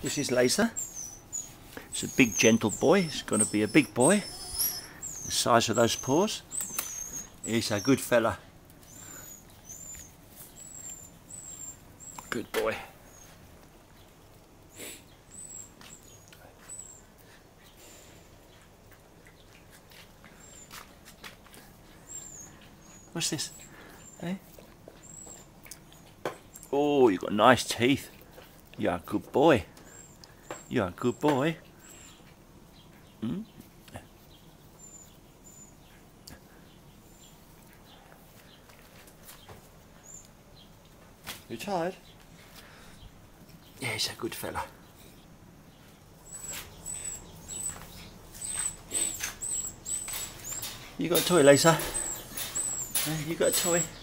This is Laser. It's a big gentle boy. He's going to be a big boy. The size of those paws. He's a good fella. Good boy. What's this? Hey? Oh, you've got nice teeth. You're a good boy. You're a good boy. Hmm? You tired? Yeah, he's a good fella. You got a toy, Lisa? You got a toy?